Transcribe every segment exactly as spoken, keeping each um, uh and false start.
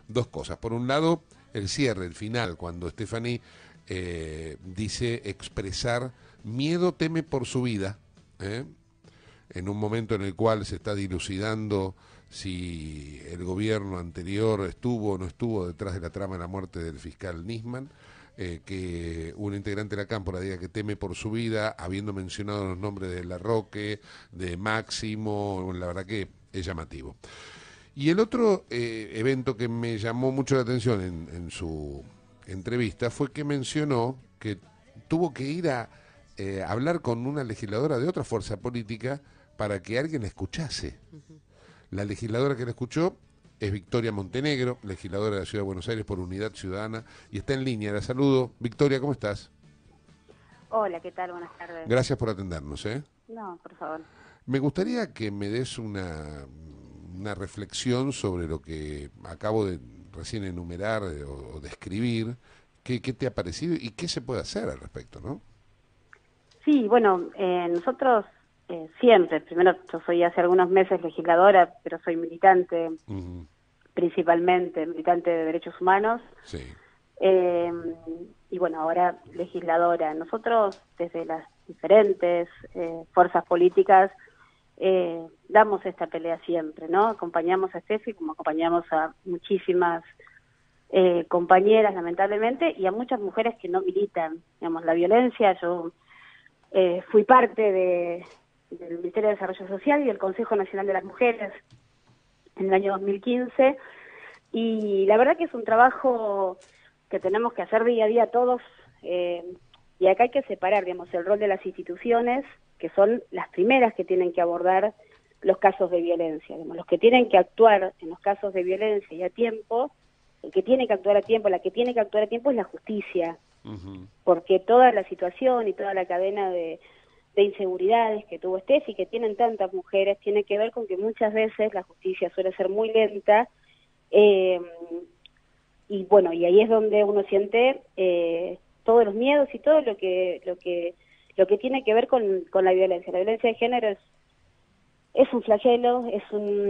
dos cosas. Por un lado, el cierre, el final, cuando Stephanie eh, dice expresar miedo, teme por su vida, ¿eh? En un momento en el cual se está dilucidando si el gobierno anterior estuvo o no estuvo detrás de la trama de la muerte del fiscal Nisman, eh, que un integrante de la Cámpora diga que teme por su vida, habiendo mencionado los nombres de Larroque, de Máximo, la verdad que es llamativo. Y el otro eh, evento que me llamó mucho la atención en, en su entrevista fue que mencionó que tuvo que ir a eh, hablar con una legisladora de otra fuerza política para que alguien la escuchase. Uh-huh. La legisladora que la escuchó es Victoria Montenegro, legisladora de la Ciudad de Buenos Aires por Unidad Ciudadana, y está en línea. La saludo. Victoria, ¿cómo estás? Hola, ¿qué tal? Buenas tardes. Gracias por atendernos, ¿eh? No, por favor. Me gustaría que me des una, una reflexión sobre lo que acabo de recién enumerar eh, o, o describir. ¿Qué, ¿Qué te ha parecido y qué se puede hacer al respecto, no? Sí, bueno, eh, nosotros eh, siempre, primero yo soy hace algunos meses legisladora, pero soy militante, uh-huh. principalmente militante de derechos humanos. Sí. Eh, y bueno, ahora legisladora. Nosotros desde las diferentes eh, fuerzas políticas eh, damos esta pelea siempre, ¿no? Acompañamos a Steffi como acompañamos a muchísimas eh, compañeras, lamentablemente, y a muchas mujeres que no militan. Digamos, la violencia, yo eh, fui parte de, del Ministerio de Desarrollo Social y del Consejo Nacional de las Mujeres en el año dos mil quince, y la verdad que es un trabajo que tenemos que hacer día a día todos, eh, y acá hay que separar, digamos, el rol de las instituciones, que son las primeras que tienen que abordar los casos de violencia, digamos, los que tienen que actuar en los casos de violencia y a tiempo, el que tiene que actuar a tiempo, la que tiene que actuar a tiempo es la justicia, uh-huh. porque toda la situación y toda la cadena de, de inseguridades que tuvo Steffi, que tienen tantas mujeres, tiene que ver con que muchas veces la justicia suele ser muy lenta, eh, y bueno, y ahí es donde uno siente eh, todos los miedos y todo lo que lo que lo que tiene que ver con, con la violencia. La violencia de género es es un flagelo, es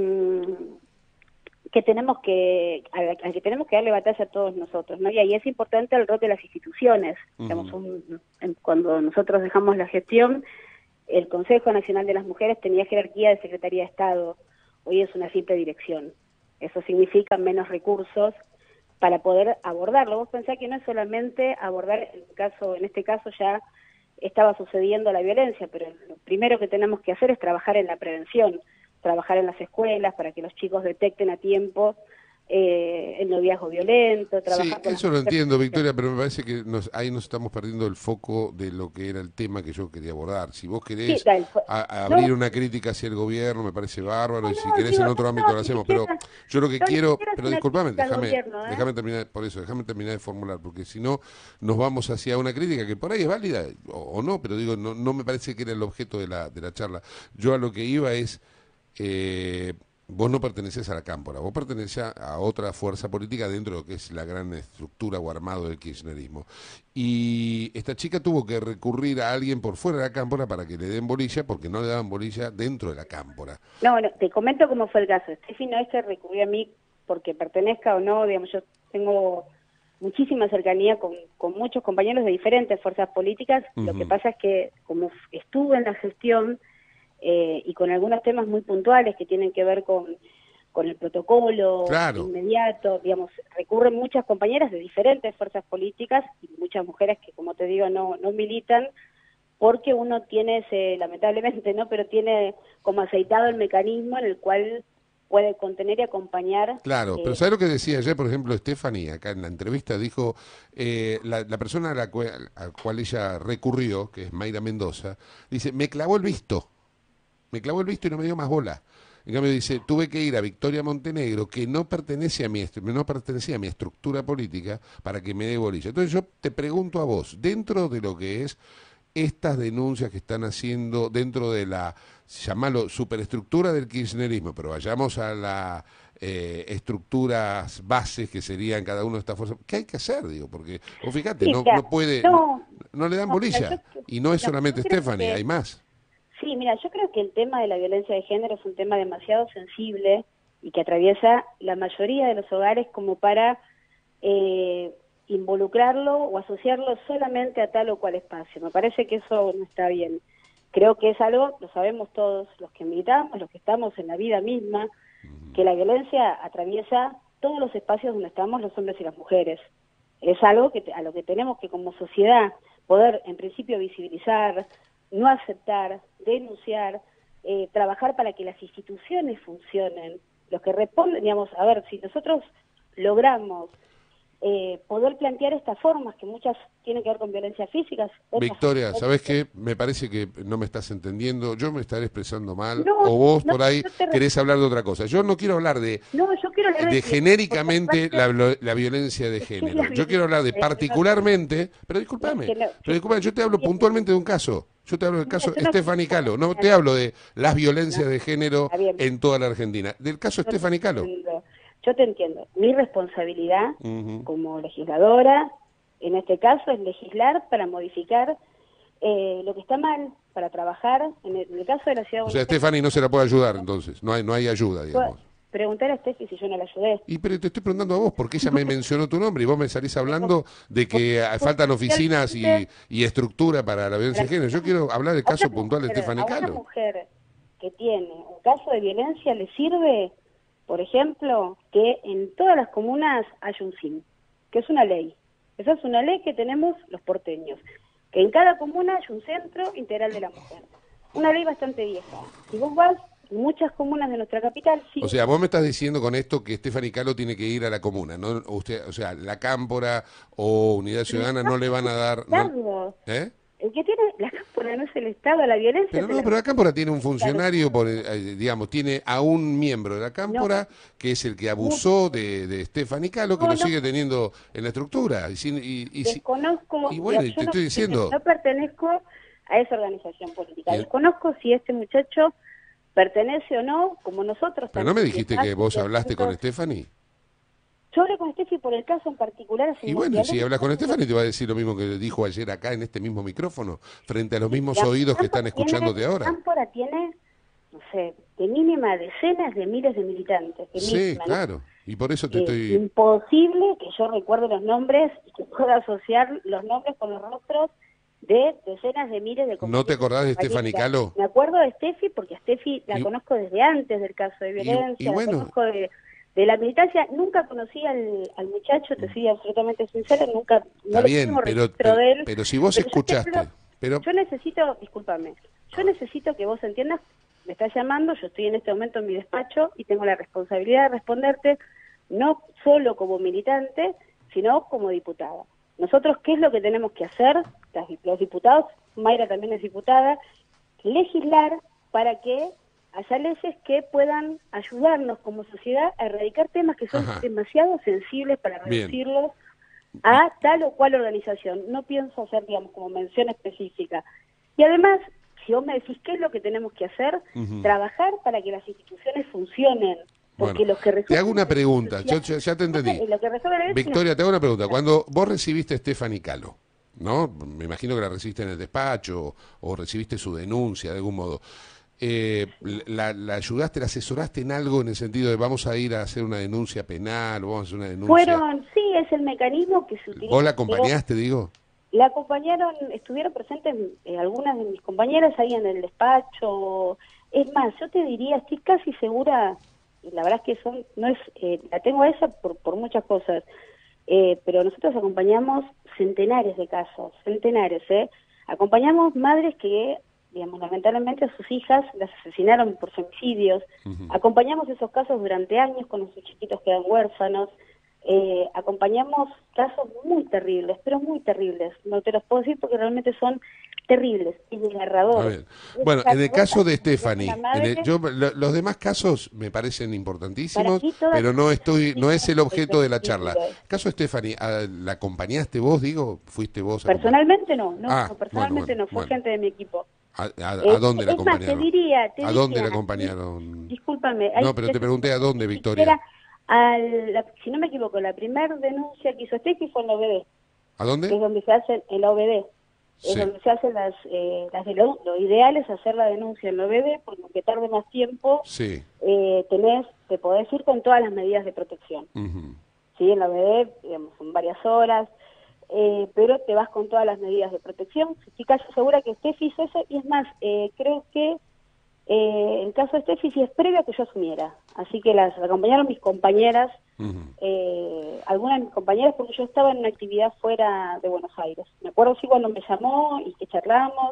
un que tenemos que al, al que tenemos que darle batalla a todos nosotros, ¿no? Y ahí es importante el rol de las instituciones. Uh-huh. Digamos, un, cuando nosotros dejamos la gestión, el Consejo Nacional de las Mujeres tenía jerarquía de Secretaría de Estado. Hoy es una simple dirección. Eso significa menos recursos para poder abordarlo. Vos pensás que no es solamente abordar, en, caso, en este caso ya estaba sucediendo la violencia, pero lo primero que tenemos que hacer es trabajar en la prevención, trabajar en las escuelas para que los chicos detecten a tiempo eh, el noviazgo violento. Trabajar Sí, con eso lo entiendo, Victoria, pero me parece que nos, ahí nos estamos perdiendo el foco de lo que era el tema que yo quería abordar. Si vos querés sí, tal, a, a abrir no, una crítica hacia el gobierno, me parece bárbaro, no, y si no, querés digo, en otro no, ámbito no, lo ni hacemos, siquiera, pero yo lo que no, ni quiero, siquiera es pero una disculpame, crítica al déjame, gobierno, ¿eh? déjame terminar, por eso, déjame terminar de formular, porque si no nos vamos hacia una crítica que por ahí es válida o, o no, pero digo, no, no me parece que era el objeto de la, de la charla. Yo a lo que iba es... Eh, vos no pertenecés a la Cámpora, vos pertenecés a otra fuerza política dentro de lo que es la gran estructura o armado del kirchnerismo. Y esta chica tuvo que recurrir a alguien por fuera de la Cámpora para que le den bolilla, porque no le daban bolilla dentro de la Cámpora. No, no, te comento cómo fue el caso. Steffi no es que recurrió a mí porque pertenezca o no, digamos, yo tengo muchísima cercanía con, con muchos compañeros de diferentes fuerzas políticas. Uh-huh. Lo que pasa es que como estuve en la gestión, Eh, y con algunos temas muy puntuales que tienen que ver con, con el protocolo claro. inmediato, digamos, recurren muchas compañeras de diferentes fuerzas políticas y muchas mujeres que, como te digo, no, no militan, porque uno tiene ese, lamentablemente, ¿no? Pero tiene como aceitado el mecanismo en el cual puede contener y acompañar. Claro, eh, pero ¿sabes lo que decía ayer, por ejemplo, Stephanie, acá en la entrevista? Dijo, eh, la, la persona a la, cual, a la cual ella recurrió, que es Mayra Mendoza, dice, me clavó el visto. Me clavó el visto y no me dio más bola. En cambio dice, tuve que ir a Victoria Montenegro, que no pertenece a mi no pertenecía a mi estructura política, para que me dé bolilla. Entonces yo te pregunto a vos, dentro de lo que es estas denuncias que están haciendo dentro de la, llamalo, superestructura del kirchnerismo, pero vayamos a las eh, estructuras bases que serían cada una de estas fuerzas, ¿qué hay que hacer? Digo, porque, o fíjate, sí, no, claro, no puede, no, no, no le dan no, bolilla. yo, Y no es no, solamente Stephanie, que... hay más. Sí, mira, yo creo que el tema de la violencia de género es un tema demasiado sensible y que atraviesa la mayoría de los hogares como para eh, involucrarlo o asociarlo solamente a tal o cual espacio. Me parece que eso no está bien. Creo que es algo, lo sabemos todos los que militamos, los que estamos en la vida misma, que la violencia atraviesa todos los espacios donde estamos los hombres y las mujeres. Es algo que a lo que tenemos que como sociedad poder en principio visibilizar, no aceptar, denunciar, eh, trabajar para que las instituciones funcionen. Los que responden, digamos, a ver, si nosotros logramos eh, poder plantear estas formas, que muchas tienen que ver con violencia física. Victoria, ¿sabes qué? Me parece que no me estás entendiendo, yo me estaré expresando mal, no, o vos no, por ahí te... querés hablar de otra cosa. Yo no quiero hablar de, no, yo quiero hablar de, de genéricamente la, parte... la violencia de género. La Yo quiero hablar de particularmente, pero discúlpame, no, pero discúlpame, yo te hablo puntualmente de un caso. Yo te hablo del caso no, Stephanie Calo, no te hablo de las violencias no, de género en toda la Argentina, del caso no, Stephanie Calo. Yo te entiendo. Mi responsabilidad uh-huh. como legisladora, en este caso, es legislar para modificar eh, lo que está mal, para trabajar, en el, en el caso de la ciudad de O sea, Stephanie no se la puede ayudar, entonces, no hay no hay ayuda, digamos. Preguntar a Steffi si yo no la ayudé. Y pero te estoy preguntando a vos, porque ella me mencionó tu nombre y vos me salís hablando de que faltan oficinas y, y estructura para la violencia de género. Yo quiero hablar del caso puntual de Stephanie Calo. A una mujer que tiene un caso de violencia le sirve, por ejemplo, que en todas las comunas haya un S I M, que es una ley. Esa es una ley que tenemos los porteños, que en cada comuna haya un centro integral de la mujer. Una ley bastante vieja. Si vos vas en muchas comunas de nuestra capital, sí. O sea, vos me estás diciendo con esto que Stephanie Calo tiene que ir a la comuna, ¿no? Usted, o sea, la Cámpora o Unidad Ciudadana no le van a dar... ¿no? ¿Eh? El que tiene la Cámpora no es el Estado, la violencia... Pero no, la... pero la Cámpora tiene un funcionario, por, eh, digamos, tiene a un miembro de la Cámpora, no, que es el que abusó de, de Stephanie Calo, que no, lo sigue no. teniendo en la estructura. Y, y, y, Desconozco... Y bueno, y te no, estoy diciendo... No pertenezco a esa organización política. El... Desconozco si este muchacho pertenece o no, como nosotros... Pero no me dijiste que vos hablaste con Stephanie. Yo hablé con Steffi por el caso en particular. Y bueno, si hablas con Stephanie te va a decir lo mismo que dijo ayer acá en este mismo micrófono, frente a los mismos la oídos que están escuchándote tiene, ahora. La Cámpora tiene, no sé, de mínima decenas de miles de militantes. De sí, mínima, claro, ¿no? Y por eso te eh, estoy... Imposible que yo recuerde los nombres y que pueda asociar los nombres con los rostros de decenas de miles de... ¿No te acordás de Stephanie Calo? Me acuerdo de Steffi porque a Steffi la y... conozco desde antes del caso de violencia, y, y bueno... la conozco de... De la militancia, nunca conocí al, al muchacho, te soy absolutamente sincera, nunca... Está no bien, pero, pero, de él, pero si vos pero escuchaste... Yo, pero... yo necesito, discúlpame, yo necesito que vos entiendas, me estás llamando, yo estoy en este momento en mi despacho y tengo la responsabilidad de responderte, no solo como militante, sino como diputada. Nosotros, ¿qué es lo que tenemos que hacer? Los diputados, Mayra también es diputada, legislar para que haya leyes que puedan ayudarnos como sociedad a erradicar temas que son Ajá. demasiado sensibles para reducirlos Bien. a tal o cual organización. No pienso hacer, digamos, como mención específica. Y además, si vos me decís qué es lo que tenemos que hacer, uh-huh. trabajar para que las instituciones funcionen. Porque bueno, los que te hago una pregunta, yo, ya, ya te entendí. Lo que resuelve Victoria, no... te hago una pregunta. Cuando vos recibiste a Stephanie Calo, ¿no? Me imagino que la recibiste en el despacho o recibiste su denuncia de algún modo. Eh, la, ¿La ayudaste, la asesoraste en algo en el sentido de vamos a ir a hacer una denuncia penal o vamos a hacer una denuncia? Fueron, sí, es el mecanismo que se utiliza. ¿Vos la acompañaste, digo? La acompañaron, estuvieron presentes eh, algunas de mis compañeras ahí en el despacho. Es más, yo te diría, estoy casi segura, la verdad es que son, no es, eh, la tengo a esa por, por muchas cosas, eh, pero nosotros acompañamos centenares de casos, centenares, ¿eh? Acompañamos madres que... digamos, lamentablemente a sus hijas las asesinaron por femicidios. Uh-huh. Acompañamos esos casos durante años con nuestros chiquitos que quedan huérfanos. Eh, acompañamos casos muy terribles, pero muy terribles. No te los puedo decir porque realmente son terribles y desgarradores. Bueno, en el caso de Stephanie, en el, yo, lo, los demás casos me parecen importantísimos, pero no estoy, no es el objeto de la charla. El caso de Stephanie, ¿la acompañaste vos, digo? ¿Fuiste vos? Personalmente no, no, ah, no personalmente bueno, bueno, no, fue bueno. gente de mi equipo. ¿A, a, a dónde es, la acompañaron? Es más, te diría, te ¿A diría, dónde la acompañaron? Discúlpame. No, pero te pregunté a dónde, Victoria. A la, si no me equivoco, la primera denuncia que hizo Steffi fue en la O B D. ¿A dónde? Es donde se hace en la O B D. Sí. Es donde se hacen las, eh, las de lo, lo ideal es hacer la denuncia en la O B D, porque aunque tarde más tiempo, sí. eh, tenés te podés ir con todas las medidas de protección. Uh-huh. Sí, en la B D, digamos, son varias horas, eh, pero te vas con todas las medidas de protección. Estoy casi segura que Steffi hizo eso, y es más, eh, creo que eh, el caso de Steffi sí es previo a que yo asumiera. Así que las acompañaron mis compañeras, uh-huh. eh, algunas de mis compañeras, porque yo estaba en una actividad fuera de Buenos Aires. Me acuerdo sí cuando me llamó y que charlamos.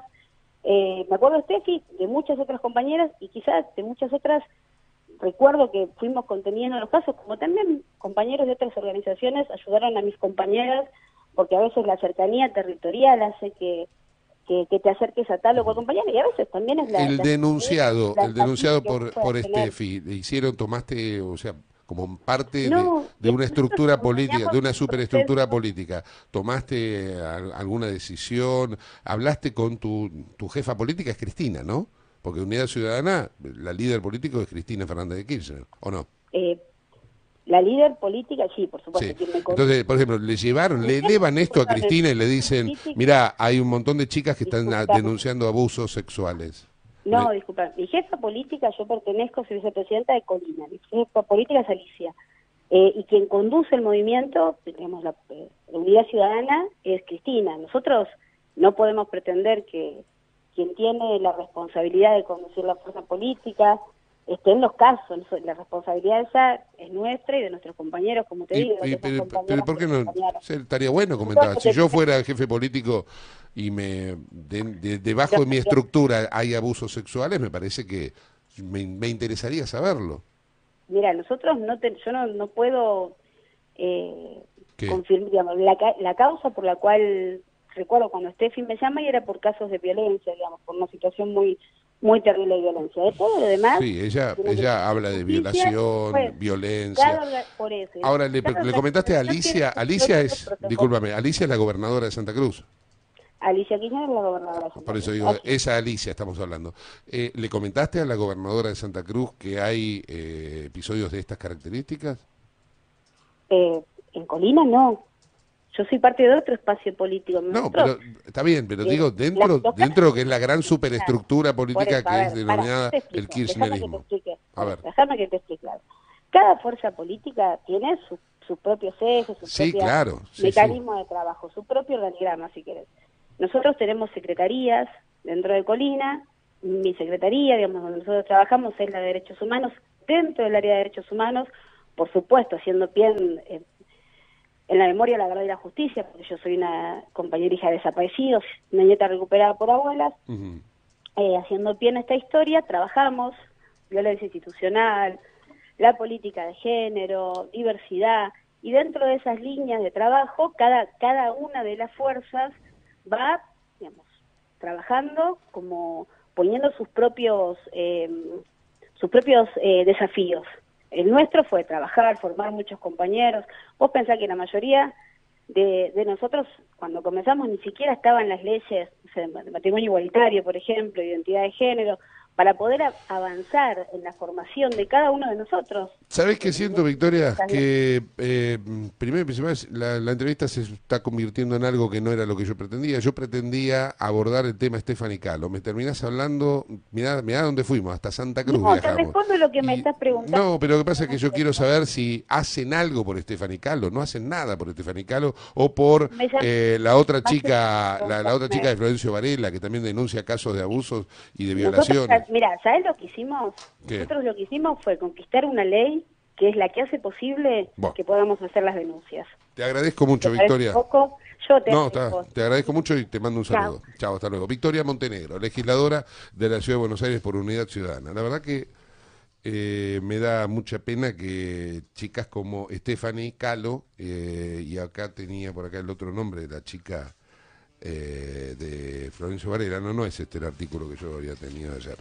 Eh, me acuerdo de Steffi, de muchas otras compañeras, y quizás de muchas otras. Recuerdo que fuimos conteniendo los casos, como también compañeros de otras organizaciones ayudaron a mis compañeras, porque a veces la cercanía territorial hace que, que, que te acerques a tal o cual compañero, y a veces también es la... El la, denunciado, la el denunciado por, por Steffi, le hicieron, tomaste, o sea, como parte no, de, de una estructura política, de una superestructura proceso. política, ¿tomaste alguna decisión? ¿Hablaste con tu, tu jefa política? Es Cristina, ¿no? Porque Unidad Ciudadana, la líder político es Cristina Fernández de Kirchner, ¿o no? Eh, la líder política, sí, por supuesto. Sí. Entonces, por ejemplo, le llevaron, le elevan esto a Cristina y le dicen, mira, hay un montón de chicas que están Disculpa. denunciando abusos sexuales. No, me... disculpa, mi jefa política, yo pertenezco, soy vicepresidenta de Colina, mi jefa política es Alicia, eh, y quien conduce el movimiento, digamos, la, eh, la Unidad Ciudadana, es Cristina. Nosotros no podemos pretender que quien tiene la responsabilidad de conducir la fuerza política esté en los casos. La responsabilidad esa es nuestra y de nuestros compañeros, como te y, digo. Y, pero, pero ¿por qué no? Se, estaría bueno comentar. Si yo fuera el jefe político y me de, de, debajo de mi estructura hay abusos sexuales, me parece que me, me interesaría saberlo. Mira, nosotros no te, yo no, no puedo eh, confirmar, digamos, la, la causa por la cual... Recuerdo cuando Steffi me llama y era por casos de violencia, digamos, por una situación muy muy terrible de violencia. De todo lo demás... Sí, ella ella habla de violación, pues, violencia. Cada, por eso, Ahora, le, le comentaste a Alicia, Alicia es, discúlpame, Alicia es la gobernadora de Santa Cruz. Alicia Kirchner es la gobernadora de Santa Cruz. Por eso digo, esa Alicia estamos hablando. Eh, ¿Le comentaste a la gobernadora de Santa Cruz que hay eh, episodios de estas características? Eh, en Colina no. Yo soy parte de otro espacio político. No, pero está bien, pero eh, digo, dentro la, dentro que es la gran superestructura política eso, que ver, es denominada para, el kirchnerismo. A ver. Déjame que te explique. Cada fuerza política tiene sus su propios ejes, su sí, propio claro, sí, mecanismo sí. de trabajo, su propio organigrama, si querés. Nosotros tenemos secretarías dentro de Colina. Mi secretaría, digamos, donde nosotros trabajamos es la de Derechos Humanos. Dentro del área de Derechos Humanos, por supuesto, haciendo pie en, en en la memoria, la verdad y la justicia, porque yo soy una compañera hija de desaparecidos, una nieta recuperada por abuelas, uh-huh. eh, haciendo pie en esta historia, trabajamos violencia institucional, la política de género, diversidad, y dentro de esas líneas de trabajo, cada, cada una de las fuerzas va, digamos, trabajando como poniendo sus propios, eh, sus propios eh, desafíos. El nuestro fue trabajar, formar muchos compañeros. Vos pensás que la mayoría de, de nosotros, cuando comenzamos, ni siquiera estaban las leyes, o sea, de matrimonio igualitario, por ejemplo, identidad de género, para poder a, avanzar en la formación de cada uno de nosotros. ¿Sabés qué siento, Victoria? Que eh, primero y principal, la, la entrevista se está convirtiendo en algo que no era lo que yo pretendía. Yo pretendía abordar el tema Stephanie Calo. Me terminás hablando, mirá, mirá dónde fuimos, hasta Santa Cruz no, viajamos. te respondo lo que me y, estás preguntando. No, pero lo que pasa es que yo quiero saber si hacen algo por Stephanie Calo, no hacen nada por Stephanie Calo, o por eh, la otra chica, la, la otra chica de Florencio Varela, que también denuncia casos de abusos y de violaciones. Nosotros, mira, ¿sabés lo que hicimos? ¿Qué? Nosotros lo que hicimos fue conquistar una ley que es la que hace posible bueno. que podamos hacer las denuncias. Te agradezco mucho, ¿Te Victoria. Poco? Yo te, no, está, te agradezco mucho y te mando un saludo. Chao. Chao, hasta luego. Victoria Montenegro, legisladora de la Ciudad de Buenos Aires por Unidad Ciudadana. La verdad que eh, me da mucha pena que chicas como Stephanie Calo, eh, y acá tenía por acá el otro nombre de la chica... Eh, de Florencio Varela, no, no es este el artículo que yo había tenido ayer.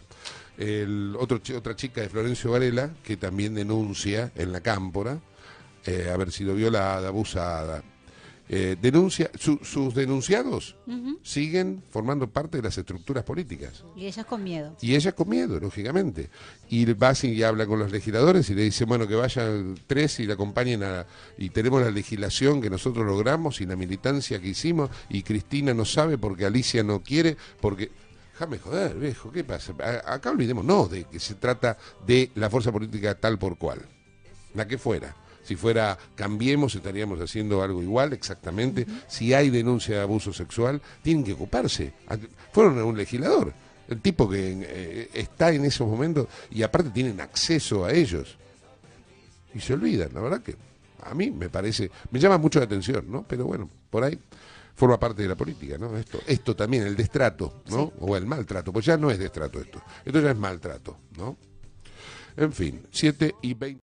El otro, otra chica de Florencio Varela, que también denuncia en la Cámpora eh, haber sido violada, abusada. Eh, denuncia, su, sus denunciados uh-huh. siguen formando parte de las estructuras políticas. Y ellas con miedo. Y ellas con miedo, lógicamente. Y va y habla con los legisladores y le dice, bueno, que vayan tres y la acompañen a... Y tenemos la legislación que nosotros logramos y la militancia que hicimos y Cristina no sabe porque Alicia no quiere, porque... Déjame joder, viejo, ¿qué pasa? A- acá olvidémonos de que se trata de la fuerza política tal por cual, la que fuera. Si fuera Cambiemos, estaríamos haciendo algo igual, exactamente. Uh-huh. Si hay denuncia de abuso sexual, tienen que ocuparse. Fueron a un legislador, el tipo que eh, está en esos momentos, y aparte tienen acceso a ellos. Y se olvidan, la verdad que a mí me parece, me llama mucho la atención, ¿no? Pero bueno, por ahí forma parte de la política, ¿no? Esto, esto también, el destrato, ¿no? Sí. O el maltrato, pues ya no es destrato esto, esto ya es maltrato, ¿no? En fin, siete y veinte.